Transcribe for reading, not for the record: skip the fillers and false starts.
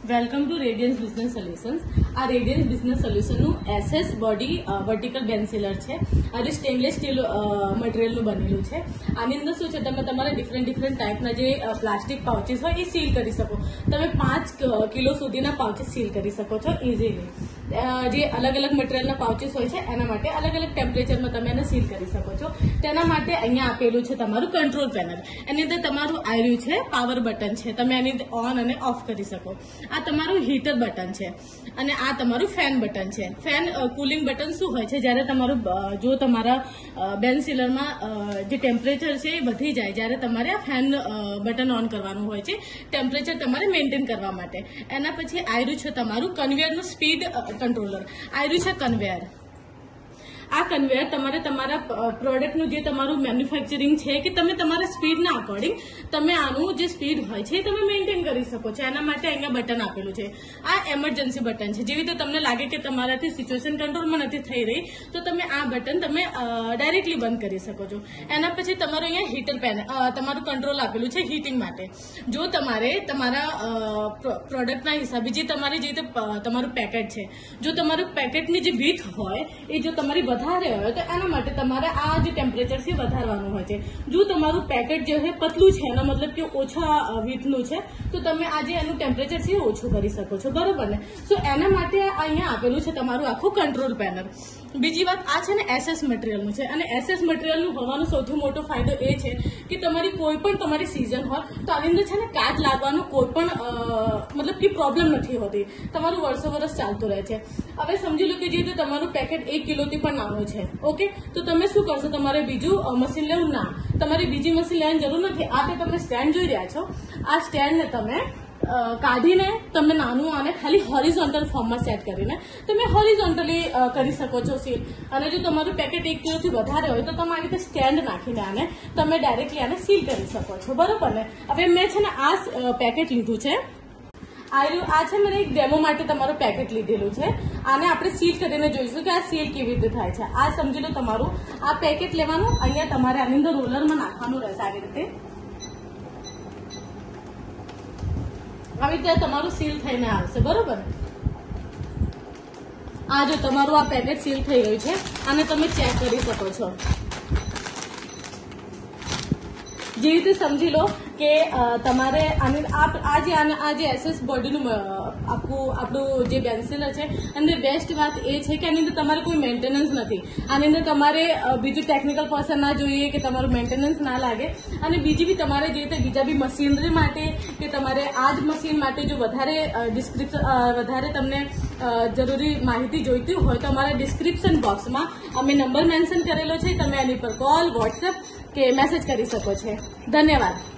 Welcome to radiance business solutions. આ radiance business સોલ્યુશનનું SS body vertical બેન્સિલર છે। આ જે સ્ટેનલેસ સ્ટીલ મટીરિયલનું બનેલું છે। આની અંદર શું છે, તમે તમારા ડિફરન્ટ ટાઈપના જે પ્લાસ્ટિક પાઉચીસ હોય એ સીલ કરી શકો। તમે 5 કિલો સુધીના પાઉચીસ સીલ કરી શકો છો ઇઝીલી। જે અલગ અલગ મટીરિયલના પાઉચીસ હોય છે એના માટે અલગ અલગ ટેમ્પરેચરમાં તમે એને સીલ કરી શકો છો। તેના માટે અહીંયા આપેલું છે તમારું કંટ્રોલ પેનલ। એની અંદર તમારું આયરું છે, પાવર બટન છે, તમે એની ઓન અને ઓફ કરી શકો। આ તમારું હીટર બટન છે અને આ તમારું ફેન બટન છે। ફેન કુલિંગ બટન શું હોય છે, જ્યારે તમારું જો તમારા બેન્સિલરમાં જે ટેમ્પરેચર છે એ વધી જાય, જ્યારે તમારે આ ફેન બટન ઓન કરવાનું હોય છે ટેમ્પરેચર તમારે મેન્ટેન કરવા માટે। એના પછી આયરું છે તમારું કન્વેયરનું સ્પીડ કંટ્રોલર। આયરું છે કન્વેયર। આ કન્વેયર તમારે તમારા પ્રોડક્ટનું જે તમારું મેન્યુફેક્ચરિંગ છે કે તમે તમારા સ્પીડના અકોર્ડિંગ તમે આનું જે સ્પીડ હોય છે તમે મેન્ટેન કરી શકો છો। એના માટે અહીંયા બટન આપેલું છે। આ એમરજન્સી બટન છે। જેવી રીતે તમને લાગે કે તમારાથી સિચ્યુએશન કંટ્રોલમાં નથી થઈ રહી તો તમે આ બટન તમે ડાયરેક્ટલી બંધ કરી શકો છો। એના પછી તમારું અહીંયા હીટર પેનલ તમારું કંટ્રોલ આપેલું છે હીટિંગ માટે। જો તમારે તમારા પ્રોડક્ટના હિસાબે જે તમારી જે રીતે તમારું પેકેટ છે, જો તમારું પેકેટની જે વીથ હોય એ જો તમારી વધારે હોય તો એના માટે તમારે આ જે ટેમ્પરેચર છે વધારવાનું હોય છે। જો તમારું પેકેટ જે છે પતલું છે, એનો મતલબ કે ઓછા વીથનું છે, તો તમે આજે એનું ટેમ્પરેચર છે ઓછું કરી શકો છો, બરોબર ને। સો એના માટે અહીંયા આપેલું છે તમારું આખું કંટ્રોલ પેનલ। બીજી વાત આ છે ને એસએસ મટીરિયલનું છે, અને એસએસ મટીરિયલનું હોવાનો સૌથી મોટો ફાયદો એ છે કે તમારી કોઈ પણ તમારી સિઝન હોય તો આની અંદર છે ને કાચ લાગવાનો કોઈ પણ મતલબ કે પ્રોબ્લેમ નથી હોતી, તમારું વર્ષો વર્ષ ચાલતું રહે છે। હવે સમજી લો કે જે રીતે તમારું પેકેટ 1 કિલોથી પણ નાનું છે, ઓકે, તો તમે શું કરશો, તમારે બીજું મશીન લેવું ના, તમારે બીજી મશીન લેવાની જરૂર નથી। આ તે તમે સ્ટેન્ડ જોઈ રહ્યા છો, આ સ્ટેન્ડને તમે કાઢીને તમે નાનું આને ખાલી હોરિઝોન્ટલ ફોર્મમાં સેટ કરીને તમે હોરિઝોન્ટલી કરી શકો છો સીલ। અને જો તમારું પેકેટ 1 કિલોથી વધારે હોય તો તમે આ રીતે સ્ટેન્ડ નાખીને આને તમે ડાયરેક્ટલી આને સીલ કરી શકો છો, બરોબર ને। હવે મેં છે ને આ પેકેટ લીધું છે, આ છે મેં એક ડેમો માટે તમારું પેકેટ લીધેલું છે। આને આપણે સીલ કરીને જોઈશું કે આ સીલ કેવી રીતે થાય છે। આ સમજી લો તમારું આ પેકેટ લેવાનું, અહીંયા તમારે આની અંદર રોલરમાં નાખવાનું રહેશે આવી રીતે। આવી રીતે તમારું સીલ થઈને આવશે, બરોબર। આ જો તમારું આ પેકેટ સીલ થઈ ગયું છે, આને તમે ચેક કરી શકો છો। જે રીતે સમજી લો કે તમારે આ જે એસએસ બોડીનું આપણું જે બેન્સિલર છે અને બેસ્ટ વાત એ છે કે આની અંદર તમારે કોઈ મેન્ટેનન્સ નથી। આની અંદર તમારે બીજું ટેકનિકલ પર્સન ના જોઈએ કે તમારું મેન્ટેનન્સ ના લાગે। અને બીજી બી તમારે જે રીતે બીજા બી મશીનરી માટે કે તમારે આ જ મશીન માટે જો વધારે તમને જરૂરી માહિતી જોઈતી હોય તો અમારા ડિસ્ક્રિપ્શન બોક્સમાં અમે નંબર મેન્શન કરેલો છે, તમે એની પર કોલ, વોટ્સએપ કે મેસેજ કરી શકો છો। ધન્યવાદ।